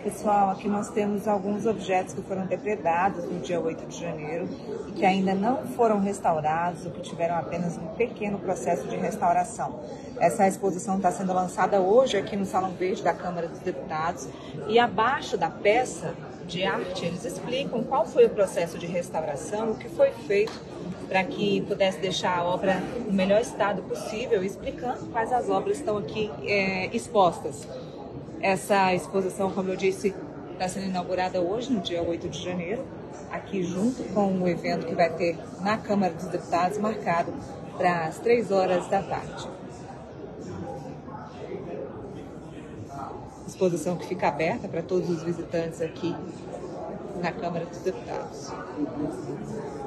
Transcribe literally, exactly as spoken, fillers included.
Pessoal, aqui nós temos alguns objetos que foram depredados no dia oito de janeiro e que ainda não foram restaurados ou que tiveram apenas um pequeno processo de restauração. Essa exposição está sendo lançada hoje aqui no Salão Verde da Câmara dos Deputados e abaixo da peça de arte eles explicam qual foi o processo de restauração, o que foi feito para que pudesse deixar a obra no melhor estado possível, explicando quais as obras estão aqui é, expostas. Essa exposição, como eu disse, está sendo inaugurada hoje, no dia oito de janeiro, aqui junto com o evento que vai ter na Câmara dos Deputados, marcado para as três horas da tarde. Exposição que fica aberta para todos os visitantes aqui na Câmara dos Deputados.